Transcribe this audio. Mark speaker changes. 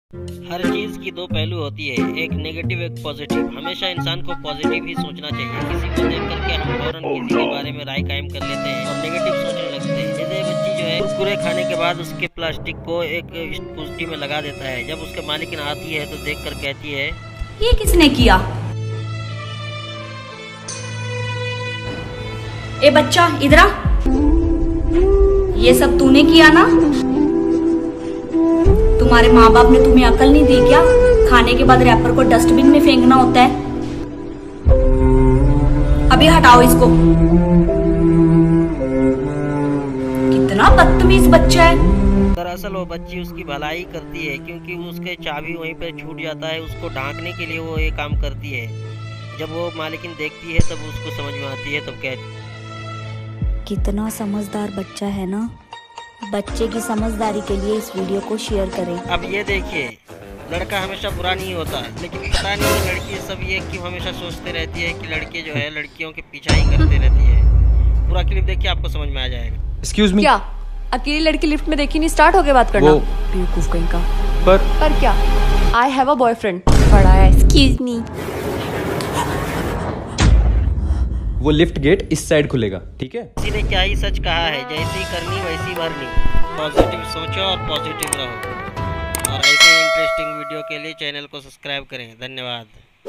Speaker 1: हर चीज़ की दो पहलू होती है, एक नेगेटिव एक पॉजिटिव। हमेशा इंसान को पॉजिटिव ही सोचना चाहिए। किसी को देख करके हम फौरन किसी के बारे में राय कायम कर लेते हैं और नेगेटिव सोचने लगते हैं। जैसे बच्ची जो है कुरकुरे खाने के बाद उसके प्लास्टिक को एक कुर्सी में लगा देता है। जब उसके मालिक आती है तो देख कर कहती है,
Speaker 2: ये किसने किया? ए बच्चा इधर आ, ये सब तूने किया ना? तुम्हारे माँ बाप ने तुम्हें अकल नहीं दी क्या? खाने के बाद रैपर को डस्टबिन में फेंकना होता है। अभी हटाओ इसको। कितना बदतमीज बच्चा है।
Speaker 1: दरअसल वो बच्ची उसकी भलाई करती है, क्योंकि उसके चाबी वहीं पर छूट जाता है। उसको ढांकने के लिए वो ये काम करती है। जब वो मालिकिन देखती है तब उसको समझ में आती है, तब कहती है,
Speaker 2: कितना समझदार बच्चा है ना। बच्चे की समझदारी के लिए इस वीडियो को शेयर करें।
Speaker 1: अब ये देखिए, लड़का हमेशा बुरा नहीं होता, लेकिन पता नहीं लड़की सब ये क्यों हमेशा सोचते रहती है कि लड़के जो है लड़कियों के पीछा ही करते रहती है। पूरा क्लिप देखिए, आपको समझ में आ जाएगा।
Speaker 3: एक्सक्यूज मी,
Speaker 4: क्या अकेली लड़की लिफ्ट में देखी नहीं स्टार्ट हो गया बात करना? बेवकूफ कहीं का। पर क्या? I have a boyfriend. बड़ा है। एक्सक्यूज मी,
Speaker 3: वो लिफ्ट गेट इस साइड खुलेगा, ठीक है?
Speaker 1: किसी ने क्या ही सच कहा है, जैसी करनी वैसी भरनी। पॉजिटिव सोचो और पॉजिटिव रहो। और ऐसे इंटरेस्टिंग वीडियो के लिए चैनल को सब्सक्राइब करें। धन्यवाद।